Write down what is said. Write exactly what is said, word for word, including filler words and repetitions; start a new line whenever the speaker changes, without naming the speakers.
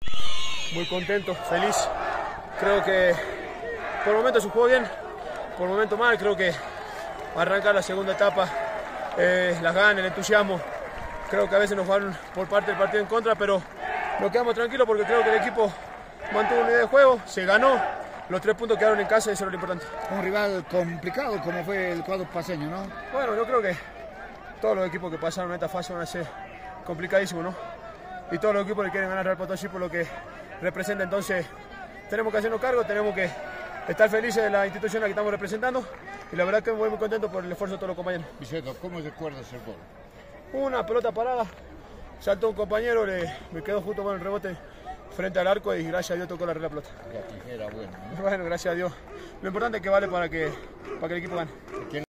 Muy contento, feliz. Creo que por momentos se jugó bien, por momentos mal. Creo que arrancar la segunda etapa, eh, las ganas, el entusiasmo, creo que a veces nos jugaron por parte del partido en contra, pero nos quedamos tranquilos porque creo que el equipo mantuvo una idea de juego, se ganó, los tres puntos quedaron en casa y eso es lo importante.
Un rival complicado como fue el cuadro paceño, ¿no?
Bueno, yo creo que todos los equipos que pasaron en esta fase van a ser complicadísimos, ¿no? Y todos los equipos le quieren ganar al Real Potosí por lo que representa, entonces tenemos que hacernos cargo, tenemos que estar felices de la institución a la que estamos representando y la verdad que voy muy contento por el esfuerzo de todos los compañeros.
Vicente, ¿cómo recuerdas el gol?
Una pelota parada, saltó un compañero, le, me quedó justo con el rebote frente al arco y gracias a Dios tocó la red la pelota.
La tijera buena, ¿no?
Bueno, gracias a Dios. Lo importante es que vale para que, para que el equipo gane.